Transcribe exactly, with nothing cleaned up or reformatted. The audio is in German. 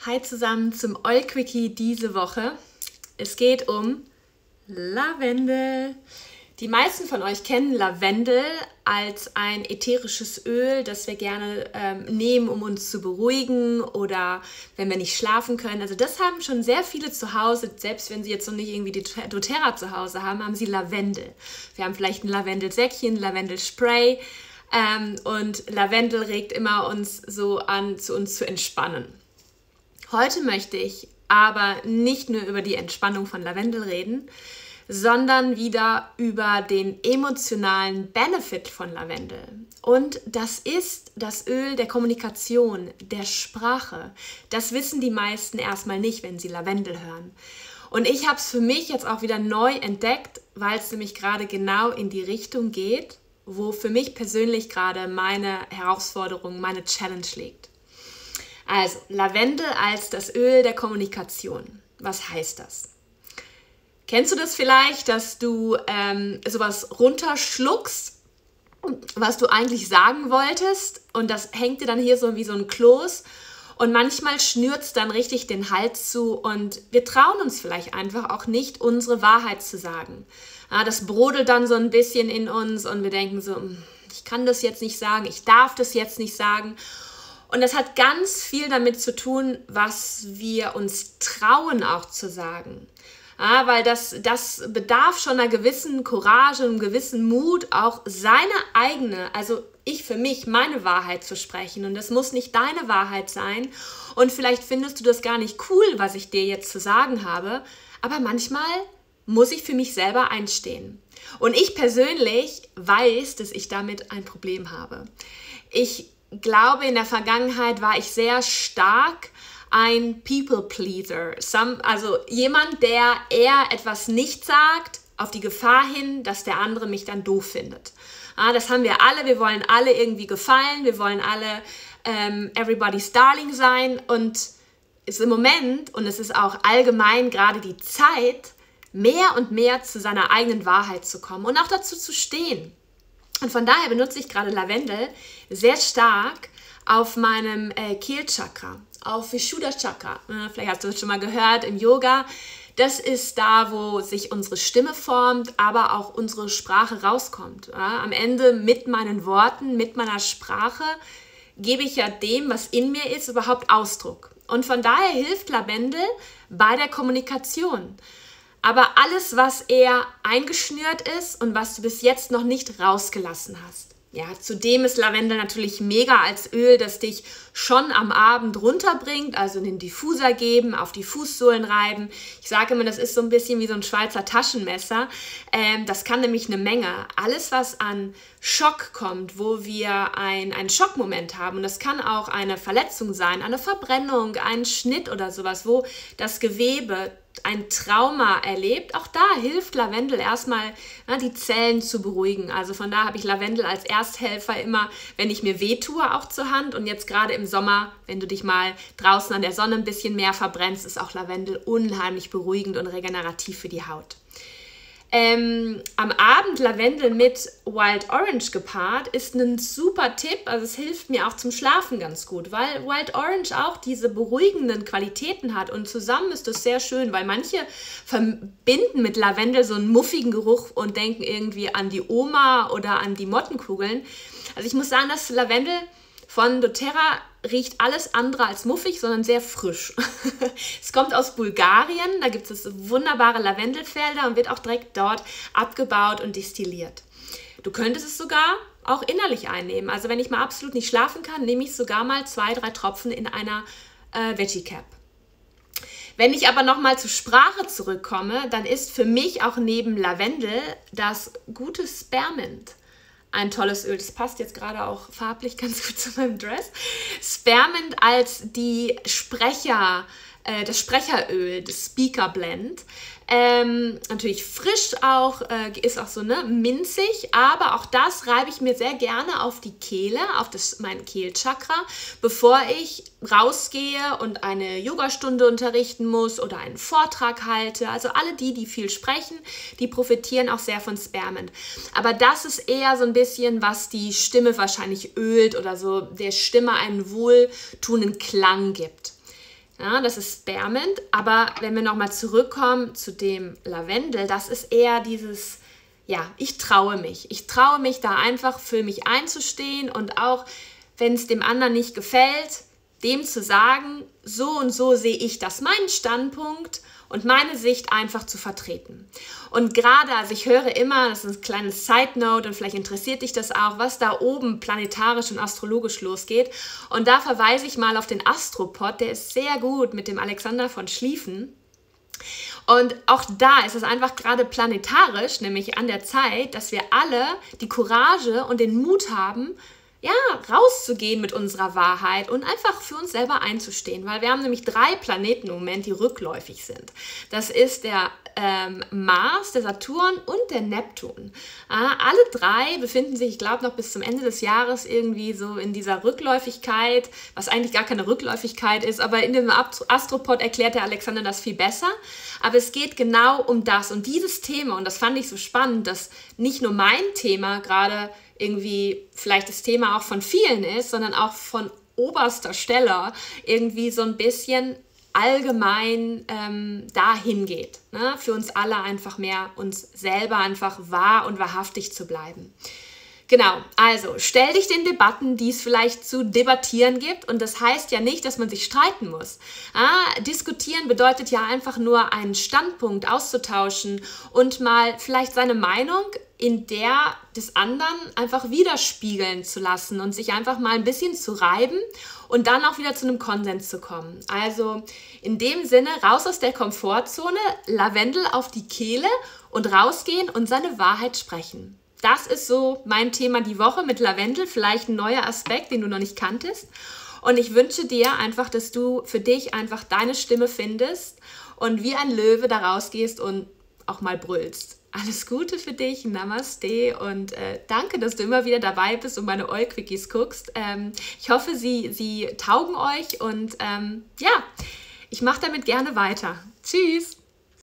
Hi zusammen zum Oil Quickie diese Woche. Es geht um Lavendel. Die meisten von euch kennen Lavendel als ein ätherisches Öl, das wir gerne ähm, nehmen, um uns zu beruhigen oder wenn wir nicht schlafen können. Also das haben schon sehr viele zu Hause, selbst wenn sie jetzt noch nicht irgendwie die doTERRA zu Hause haben, haben sie Lavendel. Wir haben vielleicht ein Lavendelsäckchen, Lavendelspray ähm, und Lavendel regt immer uns so an, zu uns zu entspannen. Heute möchte ich aber nicht nur über die Entspannung von Lavendel reden, sondern wieder über den emotionalen Benefit von Lavendel. Und das ist das Öl der Kommunikation, der Sprache. Das wissen die meisten erstmal nicht, wenn sie Lavendel hören. Und ich habe es für mich jetzt auch wieder neu entdeckt, weil es nämlich gerade genau in die Richtung geht, wo für mich persönlich gerade meine Herausforderung, meine Challenge liegt. Also Lavendel als das Öl der Kommunikation. Was heißt das? Kennst du das vielleicht, dass du ähm, sowas runterschluckst, was du eigentlich sagen wolltest und das hängt dir dann hier so wie so ein Kloß und manchmal schnürt es dann richtig den Hals zu und wir trauen uns vielleicht einfach auch nicht, unsere Wahrheit zu sagen. Ja, das brodelt dann so ein bisschen in uns und wir denken so, ich kann das jetzt nicht sagen, ich darf das jetzt nicht sagen. Und das hat ganz viel damit zu tun, was wir uns trauen auch zu sagen. Ja, weil das, das bedarf schon einer gewissen Courage, einem gewissen Mut, auch seine eigene, also ich für mich, meine Wahrheit zu sprechen. Und das muss nicht deine Wahrheit sein. Und vielleicht findest du das gar nicht cool, was ich dir jetzt zu sagen habe. Aber manchmal muss ich für mich selber einstehen. Und ich persönlich weiß, dass ich damit ein Problem habe. Ich glaube, in der Vergangenheit war ich sehr stark ein People-Pleaser, Some, also jemand, der eher etwas nicht sagt, auf die Gefahr hin, dass der andere mich dann doof findet. Ja, das haben wir alle, wir wollen alle irgendwie gefallen, wir wollen alle ähm, everybody's darling sein und ist im Moment, und es ist auch allgemein gerade die Zeit, mehr und mehr zu seiner eigenen Wahrheit zu kommen und auch dazu zu stehen. Und von daher benutze ich gerade Lavendel sehr stark auf meinem äh, Kehlchakra, auf Vishuddha Chakra. Äh, vielleicht hast du das schon mal gehört im Yoga. Das ist da, wo sich unsere Stimme formt, aber auch unsere Sprache rauskommt. Ja? Am Ende mit meinen Worten, mit meiner Sprache gebe ich ja dem, was in mir ist, überhaupt Ausdruck. Und von daher hilft Lavendel bei der Kommunikation. Aber alles, was eher eingeschnürt ist und was du bis jetzt noch nicht rausgelassen hast. Ja, zudem ist Lavendel natürlich mega als Öl, das dich schon am Abend runterbringt, also in den Diffuser geben, auf die Fußsohlen reiben. Ich sage immer, das ist so ein bisschen wie so ein Schweizer Taschenmesser. Ähm, das kann nämlich eine Menge. Alles, was an Schock kommt, wo wir ein, einen Schockmoment haben, und das kann auch eine Verletzung sein, eine Verbrennung, ein Schnitt oder sowas, wo das Gewebe ein Trauma erlebt, auch da hilft Lavendel erstmal, na, die Zellen zu beruhigen. Also von da habe ich Lavendel als Ersthelfer immer, wenn ich mir wehtue, auch zur Hand. Und jetzt gerade im Sommer, wenn du dich mal draußen an der Sonne ein bisschen mehr verbrennst, ist auch Lavendel unheimlich beruhigend und regenerativ für die Haut. Ähm, am Abend Lavendel mit Wild Orange gepaart ist ein super Tipp, also es hilft mir auch zum Schlafen ganz gut, weil Wild Orange auch diese beruhigenden Qualitäten hat und zusammen ist das sehr schön, weil manche verbinden mit Lavendel so einen muffigen Geruch und denken irgendwie an die Oma oder an die Mottenkugeln. Also ich muss sagen, dass Lavendel von doTERRA riecht alles andere als muffig, sondern sehr frisch. Es kommt aus Bulgarien, da gibt es wunderbare Lavendelfelder und wird auch direkt dort abgebaut und destilliert. Du könntest es sogar auch innerlich einnehmen. Also wenn ich mal absolut nicht schlafen kann, nehme ich sogar mal zwei, drei Tropfen in einer äh, Veggie Cap. Wenn ich aber nochmal zur Sprache zurückkomme, dann ist für mich auch neben Lavendel das gute Spearmint ein tolles Öl. Das passt jetzt gerade auch farblich ganz gut zu meinem Dress. Spearmint als die Sprecher, äh, das Sprecheröl, das Speaker Blend. Ähm, natürlich frisch auch, äh, ist auch so ne, minzig, aber auch das reibe ich mir sehr gerne auf die Kehle, auf das, mein Kehlchakra, bevor ich rausgehe und eine Yogastunde unterrichten muss oder einen Vortrag halte. Also alle die, die viel sprechen, die profitieren auch sehr von Spearmint. Aber das ist eher so ein bisschen, was die Stimme wahrscheinlich ölt oder so der Stimme einen wohltuenden Klang gibt. Ja, das ist Spearmint, aber wenn wir nochmal zurückkommen zu dem Lavendel, das ist eher dieses, ja, ich traue mich. Ich traue mich da einfach für mich einzustehen und auch, wenn es dem anderen nicht gefällt, dem zu sagen, so und so sehe ich das, meinen Standpunkt und meine Sicht einfach zu vertreten. Und gerade, also ich höre immer, das ist ein kleines Side-Note und vielleicht interessiert dich das auch, was da oben planetarisch und astrologisch losgeht. Und da verweise ich mal auf den Astropod, der ist sehr gut mit dem Alexander von Schlieffen. Und auch da ist es einfach gerade planetarisch, nämlich an der Zeit, dass wir alle die Courage und den Mut haben, ja, rauszugehen mit unserer Wahrheit und einfach für uns selber einzustehen, weil wir haben nämlich drei Planeten im Moment, die rückläufig sind. Das ist der ähm, Mars, der Saturn und der Neptun. Äh, alle drei befinden sich, ich glaube, noch bis zum Ende des Jahres irgendwie so in dieser Rückläufigkeit, was eigentlich gar keine Rückläufigkeit ist, aber in dem Astropod erklärt der Alexander das viel besser. Aber es geht genau um das und dieses Thema, und das fand ich so spannend, dass nicht nur mein Thema gerade irgendwie vielleicht das Thema auch von vielen ist, sondern auch von oberster Stelle irgendwie so ein bisschen allgemein ähm, dahin geht. Ne? Für uns alle einfach mehr uns selber einfach wahr und wahrhaftig zu bleiben. Genau, also stell dich den Debatten, die es vielleicht zu debattieren gibt, und das heißt ja nicht, dass man sich streiten muss. Ah, diskutieren bedeutet ja einfach nur einen Standpunkt auszutauschen und mal vielleicht seine Meinung in der des anderen einfach widerspiegeln zu lassen und sich einfach mal ein bisschen zu reiben und dann auch wieder zu einem Konsens zu kommen. Also in dem Sinne, raus aus der Komfortzone, Lavendel auf die Kehle und rausgehen und seine Wahrheit sprechen. Das ist so mein Thema die Woche mit Lavendel, vielleicht ein neuer Aspekt, den du noch nicht kanntest. Und ich wünsche dir einfach, dass du für dich einfach deine Stimme findest und wie ein Löwe da rausgehst und auch mal brüllst. Alles Gute für dich, Namaste, und äh, danke, dass du immer wieder dabei bist und meine Oil-Quickies guckst. Ähm, ich hoffe, sie, sie taugen euch und ähm, ja, ich mache damit gerne weiter. Tschüss!